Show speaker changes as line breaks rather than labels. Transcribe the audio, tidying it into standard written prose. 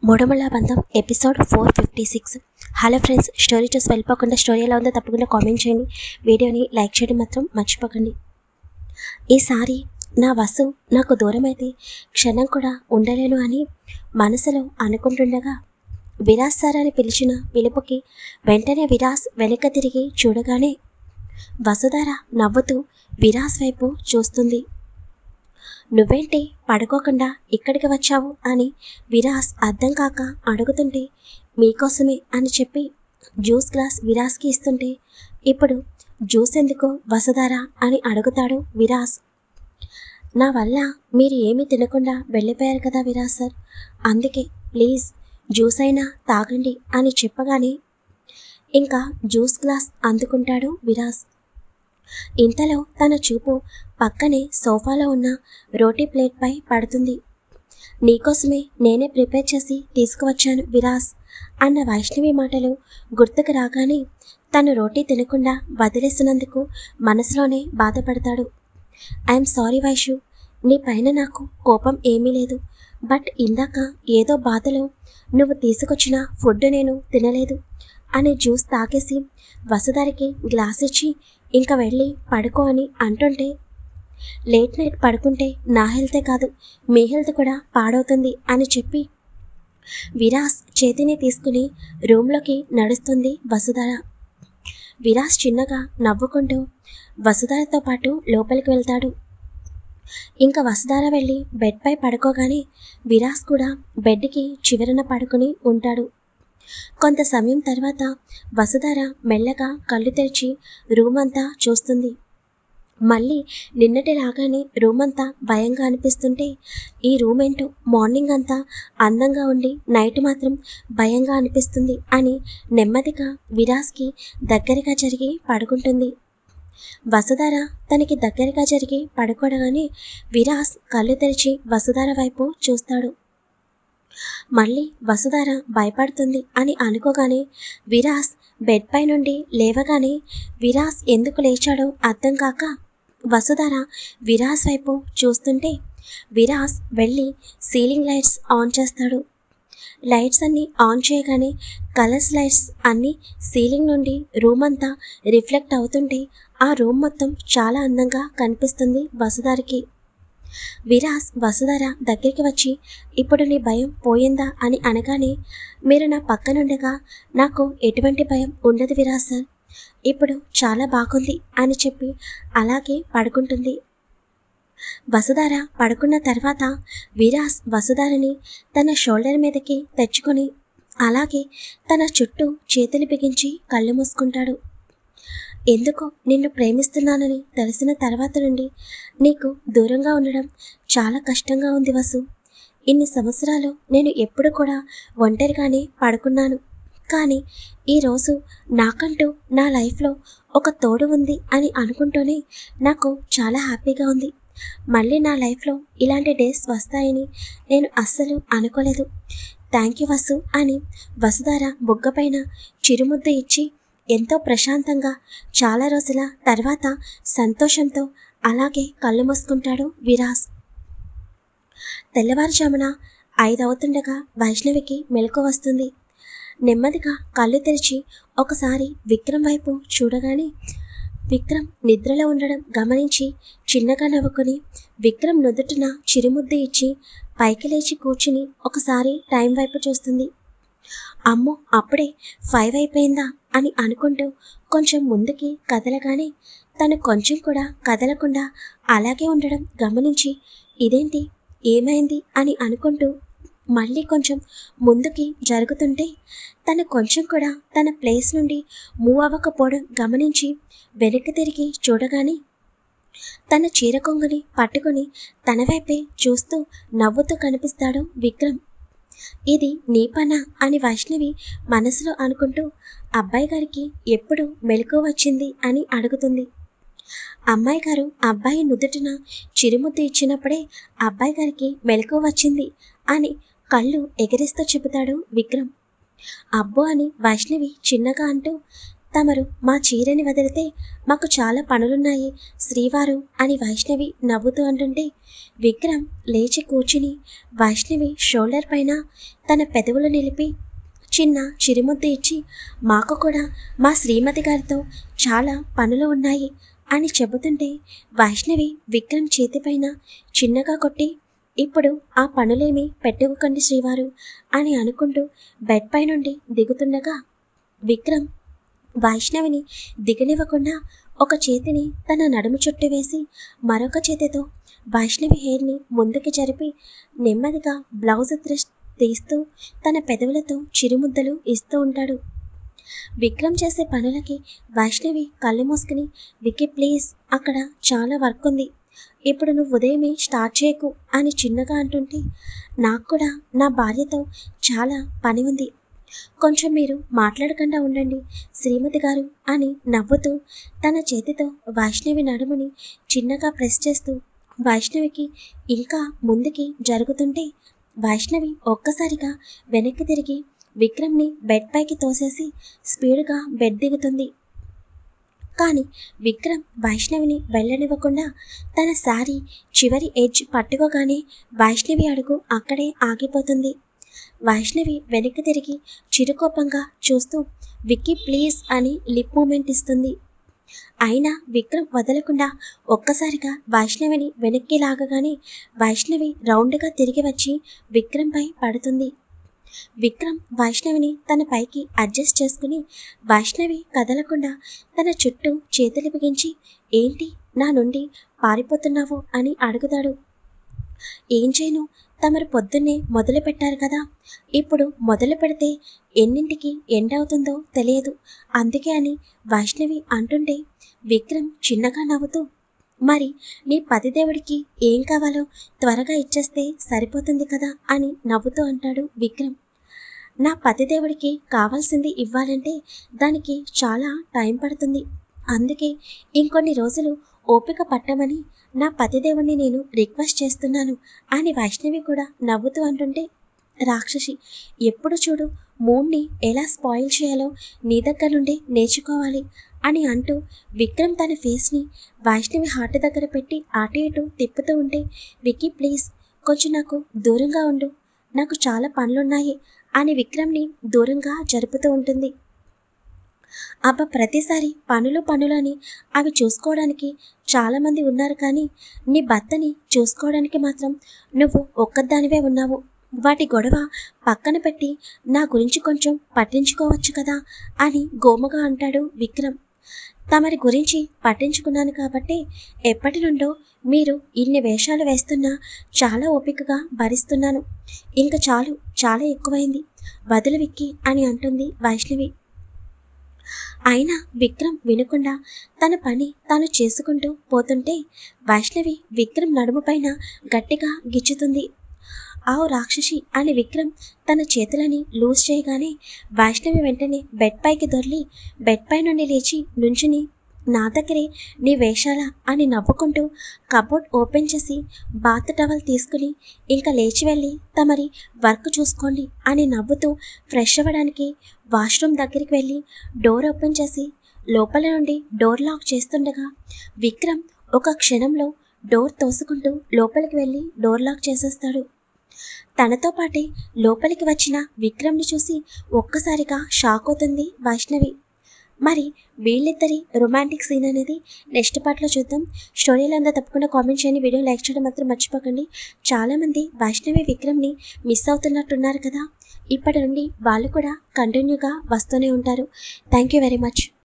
మూడమల బంధం episode 456. Hello friends, story చూసి వెళ్ళిపోకుండా స్టోరీ ఎలా ఉందో తప్పకుండా కామెంట్ చేయండి. వీడియోని లైక్ చేయడం మాత్రం మర్చిపోకండి. ఈసారి నా వసు నాకు దూరం అయితే క్షణం కూడా ఉండలేను అని మనసులో అనుకుంటుండగా విరాజ్ సార్ అని పిలిచిన పిలుపుకి వెంటనే విరాజ్ వెనక తిరిగి చూడగానే వసుధార నవ్వుతూ విరాజ్ వైపు చూస్తుంది. నువ్వేంటి పడుకోకుండా ఇక్కడికి వచ్చావు అని విరాజ్ అర్థం కాక అడుగుతుంటే, మీకోసమే అని చెప్పి జ్యూస్ గ్లాస్ విరాజ్కి ఇస్తుంటే, ఇప్పుడు జ్యూస్ ఎందుకు వసుధార అని అడుగుతాడు విరాజ్. నా వల్ల మీరు ఏమీ తినకుండా వెళ్ళిపోయారు కదా విరాజ్ సార్, అందుకే ప్లీజ్ జ్యూస్ అయినా తాగండి అని చెప్పగానే ఇంకా జ్యూస్ గ్లాస్ అందుకుంటాడు విరాజ్. ఇంతలో తన చూపు పక్కనే సోఫాలో ఉన్న రోటీ ప్లేట్పై పడుతుంది. నీకోసమే నేనే ప్రిపేర్ చేసి తీసుకువచ్చాను విరాజ్ అన్న వైష్ణవి మాటలు గుర్తుకు రాగానే తను రోటీ తినకుండా వదిలేసినందుకు మనసులోనే బాధపడతాడు. ఐఎమ్ సారీ వైషు, నీ పైన నాకు కోపం ఏమీ లేదు. బట్ ఇందాక ఏదో బాధలో నువ్వు తీసుకొచ్చిన ఫుడ్ నేను తినలేదు అని జ్యూస్ తాగేసి వసుధారికి గ్లాస్ ఇచ్చి ఇంకా వెళ్ళి పడుకో అని అంటుంటే, లేట్ నైట్ పడుకుంటే నా హెల్తే కాదు మీ హెల్త్ కూడా పాడవుతుంది అని చెప్పి విరాజ్ చేతిని తీసుకుని రూమ్లోకి నడుస్తుంది వసుధార. విరాజ్ చిన్నగా నవ్వుకుంటూ వసుధారతో పాటు లోపలికి వెళ్తాడు. ఇంకా వసుధార వెళ్ళి బెడ్పై పడుకోగానే విరాజ్ కూడా బెడ్కి చివరన పడుకుని ఉంటాడు. కొంత సమయం తర్వాత వసుధార మెల్లగా కళ్ళు తెరిచి రూమ్ అంతా చూస్తుంది. మళ్ళీ నిన్నటిలాగానే రూమ్ అంతా భయంగా అనిపిస్తుంటే, ఈ రూమ్ ఏంటో మార్నింగ్ అంతా అందంగా ఉండి నైట్ మాత్రం భయంగా అనిపిస్తుంది అని నెమ్మదిగా విరాజ్కి దగ్గరగా జరిగి పడుకుంటుంది. వసుధార తనకి దగ్గరగా జరిగి పడుకోవగానే విరాజ్ కళ్ళు తెరిచి వసుధార వైపు చూస్తాడు. మళ్ళీ వసుధార భయపడుతుంది అని అనుకోగానే విరాజ్ బెడ్ పై నుండి లేవగానే విరాజ్ ఎందుకు లేచాడో అర్థం కాక వసుధార విరాజ్ వైపు చూస్తుంటే విరాజ్ వెళ్ళి సీలింగ్ లైట్స్ ఆన్ చేస్తాడు. లైట్స్ అన్నీ ఆన్ చేయగానే కలర్స్ లైట్స్ అన్నీ సీలింగ్ నుండి రూమ్ అంతా రిఫ్లెక్ట్ అవుతుంటే ఆ రూమ్ మొత్తం చాలా అందంగా కనిపిస్తుంది వసుధారకి. విరాజ్ వసుధార దగ్గరికి వచ్చి, ఇప్పుడు నీ భయం పోయిందా అని అనగానే, మీరు నా పక్కనుండగా నాకు ఎటువంటి భయం ఉండదు విరాజ్ సార్, ఇప్పుడు చాలా బాగుంది అని చెప్పి అలాగే పడుకుంటుంది. వసుధార పడుకున్న తర్వాత విరాజ్ వసుధారని తన షోల్డర్ మీదకి తెచ్చుకొని అలాగే తన చుట్టూ చేతులు బిగించి కళ్ళు మూసుకుంటాడు. ఎందుకో నిన్ను ప్రేమిస్తున్నానని తెలిసిన తర్వాత నుండి నీకు దూరంగా ఉండడం చాలా కష్టంగా ఉంది వసు. ఇన్ని సంవత్సరాలు నేను ఎప్పుడు కూడా ఒంటరిగానే పడుకున్నాను, కానీ ఈరోజు నాకంటూ నా లైఫ్లో ఒక తోడు ఉంది అని అనుకుంటూనే నాకు చాలా హ్యాపీగా ఉంది. మళ్ళీ నా లైఫ్లో ఇలాంటి డేస్ వస్తాయని నేను అస్సలు అనుకోలేదు. థ్యాంక్ యూ వసు అని వసుధార బుగ్గపైన చిరుముద్దు ఇచ్చి ఎంతో ప్రశాంతంగా చాలా రోజుల తర్వాత సంతోషంతో అలాగే కళ్ళు మూసుకుంటాడు విరాజ్. తెల్లవారుజామున 5 అవుతుండగా వైష్ణవికి మెలకువ వస్తుంది. నెమ్మదిగా కళ్ళు తెరిచి ఒకసారి విక్రమ్ వైపు చూడగానే విక్రమ్ నిద్రలో ఉండడం గమనించి చిన్నగా నవ్వుకొని విక్రమ్ నుదుటిన చిరుముద్దు ఇచ్చి పైకి లేచి కూర్చుని ఒకసారి టైం వైపు చూస్తుంది. అమ్మో, అప్పుడే 5 అయిపోయిందా అని అనుకుంటూ కొంచెం ముందుకి కదలగానే తను కొంచెం కూడా కదలకుండా అలాగే ఉండడం గమనించి, ఇదేంటి ఏమైంది అని అనుకుంటూ మళ్ళీ కొంచెం ముందుకి జరుగుతుంటే తను కొంచెం కూడా తన ప్లేస్ నుండి మూవ్ అవ్వకపోవడం గమనించి వెనక్కి తిరిగి చూడగానే తన చీర కొంగుని పట్టుకొని తన వైపే చూస్తూ నవ్వుతూ కనిపిస్తాడు విక్రమ్. ఇది నీ పనా అని వైష్ణవి మనసులో అనుకుంటూ అబ్బాయి గారికి ఎప్పుడు మెలకువ వచ్చింది అని అడుగుతుంది. అమ్మాయి గారు అబ్బాయి నుదుటిన చిరుముద్దు ఇచ్చినప్పుడే అబ్బాయి గారికి మెలకువ వచ్చింది అని కళ్ళు ఎగరేస్తూ చెబుతాడు విక్రమ్. అబ్బో అని వైష్ణవి చిన్నగా అంటూ తమరు మా చీరని వదిలితే మాకు చాలా పనులున్నాయి శ్రీవారు అని వైష్ణవి నవ్వుతూ అంటుంటే విక్రమ్ లేచి కూర్చుని వైష్ణవి షోల్డర్ పైన తన పెదవులు నిలిపి చిన్న చిరుముద్దు ఇచ్చి మాకు కూడా మా శ్రీమతి గారితో చాలా పనులు ఉన్నాయి అని చెబుతుంటే వైష్ణవి విక్రమ్ చేతిపైన చిన్నగా కొట్టి ఇప్పుడు ఆ పనులేమీ పెట్టుకోకండి శ్రీవారు అని అనుకుంటూ బెడ్ పై నుండి దిగుతుండగా విక్రమ్ వైష్ణవిని దిగనివ్వకుండా ఒక చేతిని తన నడుము చుట్టూ వేసి మరొక చేతితో వైష్ణవి హెయిర్ని ముందుకు జరిపి నెమ్మదిగా బ్లౌజ్ థ్రెడ్ తీస్తూ తన పెదవులతో చిరుముద్దలు ఇస్తూ ఉంటాడు. విక్రమ్ చేసే పనులకి వైష్ణవి కళ్ళు మూసుకుని విక్కీ ప్లీజ్ అక్కడ చాలా వర్క్ ఉంది, ఇప్పుడు నువ్వు ఉదయమే స్టార్ట్ చేయకు అని చిన్నగా అంటుంటే నాకు కూడా నా భార్యతో చాలా పని ఉంది, కొంచెం మీరు మాట్లాడకుండా ఉండండి శ్రీమతి గారు అని నవ్వుతూ తన చేతితో వైష్ణవి నడుముని చిన్నగా ప్రెస్ చేస్తూ వైష్ణవికి ఇంకా ముందుకి జరుగుతుంటే వైష్ణవి ఒక్కసారిగా వెనక్కి తిరిగి విక్రమ్ని బెడ్ పైకి తోసేసి స్పీడ్గా బెడ్ దిగుతుంది. కానీ విక్రమ్ వైష్ణవిని వెళ్ళనివ్వకుండా తన శారీ చివరి ఎడ్జ్ పట్టుకోగానే వైష్ణవి అడుగు అక్కడే ఆగిపోతుంది. వైష్ణవి వెనక్కి తిరిగి చిరుకోపంగా చూస్తూ విక్కీ ప్లీజ్ అని లిప్ మూమెంట్ ఇస్తుంది. అయినా విక్రమ్ వదలకుండా ఒక్కసారిగా వైష్ణవిని వెనక్కి లాగగానే వైష్ణవి రౌండ్గా తిరిగి వచ్చి విక్రమ్పై పడుతుంది. విక్రమ్ వైష్ణవిని తన పైకి అడ్జస్ట్ చేసుకుని వైష్ణవి కదలకుండా తన చుట్టూ చేతులు బిగించి ఏంటి నా నుండి పారిపోతున్నావు అని అడుగుతాడు. ఏం చేయను, తమరు పొద్దున్నే మొదలు పెట్టారు కదా, ఇప్పుడు మొదలు పెడితే ఎన్నింటికి ఎండ్ అవుతుందో తెలియదు, అందుకే అని వైష్ణవి అంటుంటే విక్రమ్ చిన్నగా నవ్వుతూ మరి నీ పతిదేవుడికి ఏం కావాలో త్వరగా ఇచ్చేస్తే సరిపోతుంది కదా అని నవ్వుతూ అంటాడు విక్రమ్. నా పతిదేవుడికి కావాల్సింది ఇవ్వాలంటే దానికి చాలా టైం పడుతుంది, అందుకే ఇంకొన్ని రోజులు ఓపిక పట్టమని నా పతిదేవుణ్ణి నేను రిక్వెస్ట్ చేస్తున్నాను అని వైష్ణవి కూడా నవ్వుతూ అంటుంటే రాక్షసి ఎప్పుడు చూడు మూడ్ని ఎలా స్పాయిల్ చేయాలో నీ దగ్గర నుండి నేర్చుకోవాలి అని అంటూ విక్రమ్ తన ఫేస్ని వైష్ణవి హార్ట్ దగ్గర పెట్టి అటు ఇటు తిప్పుతూ ఉంటే విక్కీ ప్లీజ్ కొంచెం నాకు దూరంగా ఉండు, నాకు చాలా పనులున్నాయి అని విక్రమ్ని దూరంగా జరుపుతూ ఉంటుంది. అబ్బా ప్రతిసారి పనులు అని అవి చూసుకోవడానికి చాలామంది ఉన్నారు, కానీ నీ భర్తని చూసుకోవడానికి మాత్రం నువ్వు ఒక్కదానివే ఉన్నావు, వాటి గొడవ పక్కన పెట్టి నా గురించి కొంచెం పట్టించుకోవచ్చు కదా అని గోముగా అంటాడు విక్రమ్. తమరి గురించి పట్టించుకున్నాను కాబట్టి ఎప్పటి నుండో మీరు ఇన్ని వేషాలు వేస్తున్నా చాలా ఓపికగా భరిస్తున్నాను, ఇంకా చాలు చాలా ఎక్కువైంది వదిలి విక్కీ అని అంటుంది వైష్ణవి. అయినా విక్రమ్ వినకుండా తన పని తాను చేసుకుంటూ పోతుంటే వైష్ణవి విక్రమ్ నడుము పైన గట్టిగా గిచ్చుతుంది. ఆవు రాక్షసి అని విక్రమ్ తన చేతులని లూజ్ చేయగానే వైష్ణవి వెంటనే బెడ్ పైకి దొర్లి బెడ్ పై నుండి లేచి నుంచుని నా దగ్గరే నీ వేషాల అని నవ్వుకుంటూ కబోర్డ్ ఓపెన్ చేసి బాత్ టవల్ తీసుకుని ఇంకా లేచి వెళ్ళి తమరి వర్క్ చూసుకోండి అని నవ్వుతూ ఫ్రెష్ అవ్వడానికి వాష్రూమ్ దగ్గరికి వెళ్ళి డోర్ ఓపెన్ చేసి లోపల నుండి డోర్ లాక్ చేస్తుండగా విక్రమ్ ఒక క్షణంలో డోర్ తోసుకుంటూ లోపలికి వెళ్ళి డోర్ లాక్ చేసేస్తాడు. తనతో పాటే లోపలికి వచ్చిన విక్రమ్ని చూసి ఒక్కసారిగా షాక్ అవుతుంది వైష్ణవి. మరి వీళ్ళిద్దరి రొమాంటిక్ సీన్ అనేది నెక్స్ట్ పార్ట్లో చూద్దాం. స్టోరీలో అంతా తప్పకుండా కామెంట్ చేయండి, వీడియో లైక్ చేయడం మాత్రం మర్చిపోకండి. చాలామంది వైష్ణవి విక్రమ్ని మిస్ అవుతున్నట్టున్నారు కదా, ఇప్పటి నుండి వాళ్ళు కూడా కంటిన్యూగా వస్తూనే ఉంటారు. Thank you very much.